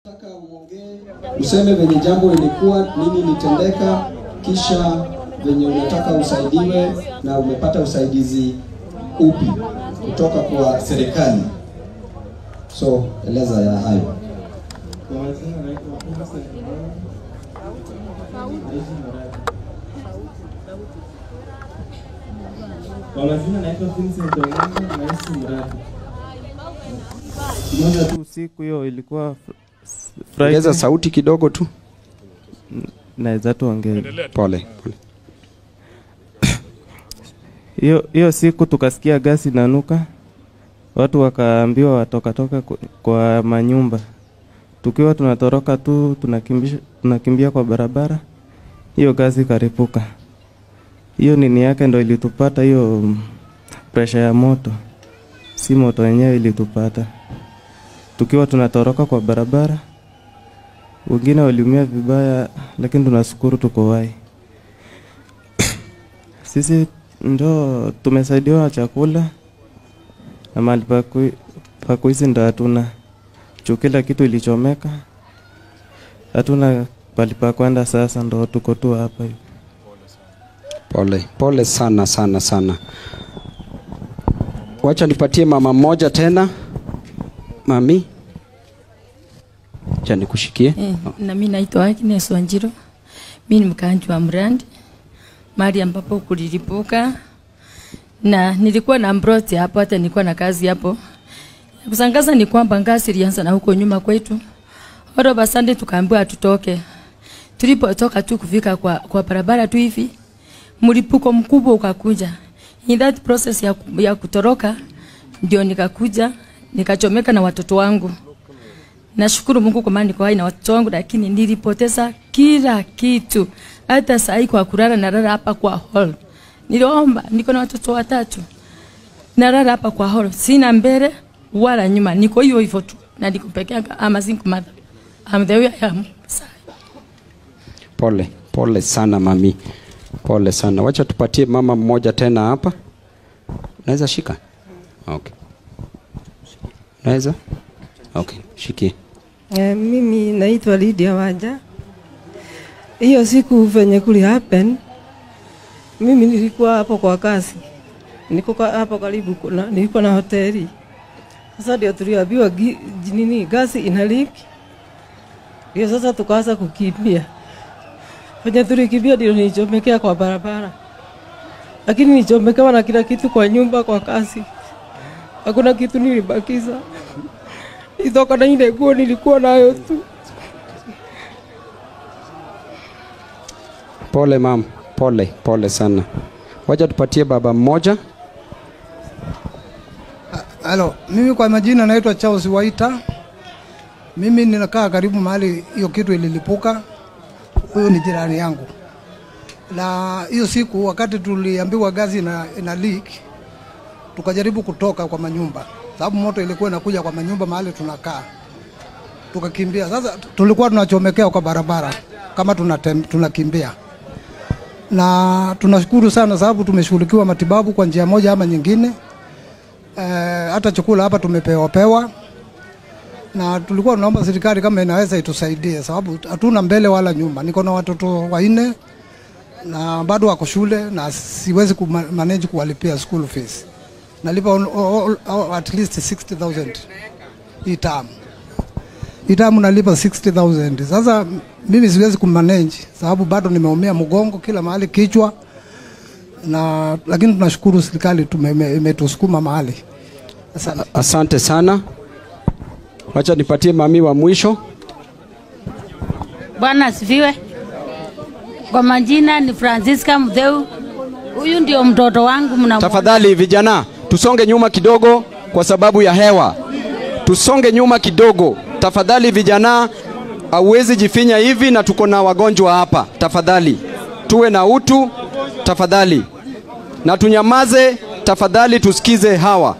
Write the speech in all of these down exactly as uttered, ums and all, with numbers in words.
Nataka uongee, useme venye jambo lilikuwa, nini litendeka, kisha venye unataka usaidiwe na umepata usaidizi upi kutoka kwa serikali. So, eleza ya hayo. Kwa majina naitwa Vincent Omanga, naishi Muradi. Moja tu siku hiyo ilikuwa Friday. Ongeza sauti kidogo tu. Naweza tuongee. Pole. Pole. Hiyo hiyo siku tukasikia gasi inanuka. Watu wakaambiwa watoka toka kwa manyumba. Tukiwa tunatoroka tu tunakimbia tunakimbia kwa barabara. Hiyo gasi karipuka. Hiyo nini yake ndo ilitupata, hiyo pressure ya moto. Si moto yenyewe ilitupata. Tukiwa tunatoroka kwa barabara. Wengine waliumia vibaya lakini tunashukuru tuko hai. Sisi ndo tumesaidiwa chakula na mahali pa kuishi ndo hatuna. Kila kitu ilichomeka. Hatuna pali pa kwenda, sasa ndo tuko tu hapa hivi. Pole, pole sana sana sana. Wacha nipatie mama mmoja tena. Mami. Acha nikushikie. Eh, na mimi naitwa Agnes Wanjiro. Mimi ni mkaanji wa Muradi. Mahali ambapo kulilipuka. Na nilikuwa na mbroti hapo, hata nilikuwa na kazi hapo. Kusangaza ni kwamba ngasi ilianza na huko nyuma kwetu. Horo basande tukaambiwa tutoke. Tulipotoka tu kufika kwa kwa barabara tu hivi, mlipuko mkubwa ukakuja. In that process ya, ya kutoroka ndio nikakuja nikachomeka na watoto wangu. Nashukuru Mungu kwa maana niko hai na watoto wangu, lakini nilipoteza kila kitu. Hata saa kwa kulala na lala hapa kwa hall. Niliomba, niko na watoto watatu. Nalala hapa kwa hall. Sina mbele wala nyuma. Niko hiyo hivyo tu. Na niko peke yangu ama single mother. I'm the way I am. Pole, pole sana mami. Pole sana. Wacha tupatie mama mmoja tena hapa. Naweza shika? Okay. Naweza? Okay, shikie. Eh, mimi naitwa Lydia Wanja. Hiyo siku venye kuli happen, mimi nilikuwa hapo kwa kazi. Nilikuwa hapo karibu kuna nilikuwa na hoteli. Sasa ndio tuliambiwa nini gasi ina leak. Ndio sasa tukaanza kukimbia. Venye tulikimbia ndio nilichomekea kwa barabara. Lakini nilichomekewa na kila kitu kwa nyumba, kwa kazi. Hakuna kitu nilibakiza. Itoka na ile nguo nilikuwa nayo tu. Pole mam, pole, pole sana. Wacha tupatie baba mmoja. Halo, mimi kwa majina naitwa Charles Waita. Mimi ninakaa karibu mahali hiyo kitu ililipuka. Huyo ni jirani yangu. Na hiyo siku wakati tuliambiwa gazi na ina leak, tukajaribu kutoka kwa manyumba. Sababu moto ilikuwa inakuja kwa manyumba mahali tunakaa. Tukakimbia. Sasa tulikuwa tunachomekea kwa barabara kama tunatem, tunakimbia. Na tunashukuru sana sababu tumeshughulikiwa matibabu kwa njia moja ama nyingine. E, hata chakula hapa tumepewa pewa. Na tulikuwa tunaomba serikali kama inaweza itusaidie sababu hatuna mbele wala nyuma. Niko na watoto wanne na bado wako shule na siwezi kumanage kuwalipia school fees. Nalipa on, on, on, at least sixty thousand hii term. Hii term nalipa sixty thousand. Sasa mimi siwezi kumanage sababu bado nimeumia mgongo kila mahali, kichwa. Na lakini tunashukuru serikali imetusukuma mahali. Asante. Asante sana. Wacha nipatie mami wa mwisho. Bwana asifiwe. Kwa majina ni Francisca Mdeu. Huyu ndio mtoto wangu mnamuona. Tafadhali vijana, tusonge nyuma kidogo kwa sababu ya hewa. Tusonge nyuma kidogo. Tafadhali vijana, hauwezi jifinya hivi na tuko na wagonjwa hapa. Tafadhali. Tuwe na utu. Tafadhali. Na tunyamaze, tafadhali tusikize hawa.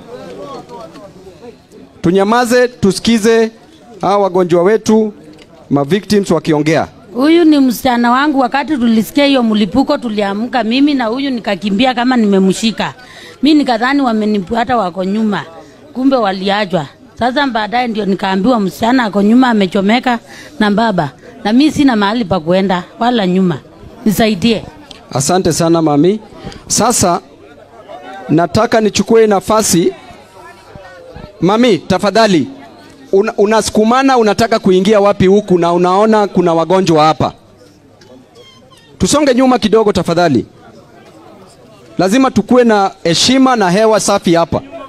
Tunyamaze, tusikize hawa wagonjwa wetu, ma victims wakiongea. Huyu ni msichana wangu, wakati tulisikia hiyo mlipuko tuliamka mimi na huyu nikakimbia kama nimemshika. Mimi nikadhani wamenifuata wako nyuma. Kumbe waliachwa. Sasa baadaye ndio nikaambiwa msichana ako nyuma amechomeka na baba, na mimi sina mahali pa kuenda wala nyuma, nisaidie. Asante sana mami. Sasa nataka nichukue nafasi. Mami, tafadhali. Una, unasukumana unataka kuingia wapi huku na unaona kuna wagonjwa hapa? Tusonge nyuma kidogo tafadhali. Lazima tukue na heshima na hewa safi hapa.